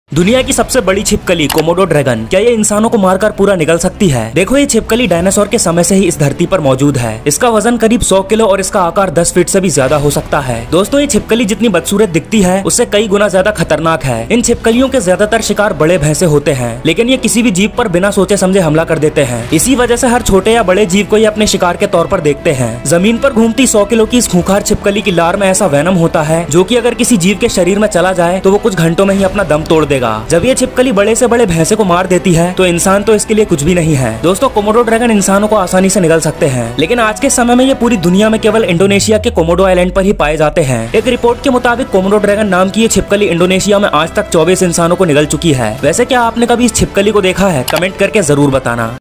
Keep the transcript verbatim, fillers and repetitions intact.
दुनिया की सबसे बड़ी छिपकली कोमोडो ड्रैगन, क्या ये इंसानों को मारकर पूरा निगल सकती है? देखो, ये छिपकली डायनासोर के समय से ही इस धरती पर मौजूद है। इसका वजन करीब सौ किलो और इसका आकार दस फीट से भी ज्यादा हो सकता है। दोस्तों, ये छिपकली जितनी बदसूरत दिखती है उससे कई गुना ज्यादा खतरनाक है। इन छिपकलियों के ज्यादातर शिकार बड़े भैंसे होते हैं, लेकिन ये किसी भी जीव पर बिना सोचे समझे हमला कर देते हैं। इसी वजह से हर छोटे या बड़े जीव को ये अपने शिकार के तौर पर देखते हैं। जमीन पर घूमती सौ किलो की इस खूंखार छिपकली की लार में ऐसा वेनम होता है जो कि अगर किसी जीव के शरीर में चला जाए तो वो कुछ घंटों में ही अपना दम तोड़ देगा। जब ये छिपकली बड़े से बड़े भैंसे को मार देती है तो इंसान तो इसके लिए कुछ भी नहीं है। दोस्तों, कोमोडो ड्रैगन इंसानों को आसानी से निगल सकते हैं, लेकिन आज के समय में ये पूरी दुनिया में केवल इंडोनेशिया के कोमोडो आइलैंड पर ही पाए जाते हैं। एक रिपोर्ट के मुताबिक कोमोडो ड्रैगन नाम की ये छिपकली इंडोनेशिया में आज तक चौबीस इंसानों को निगल चुकी है। वैसे क्या आपने कभी इस छिपकली को देखा है? कमेंट करके जरूर बताना।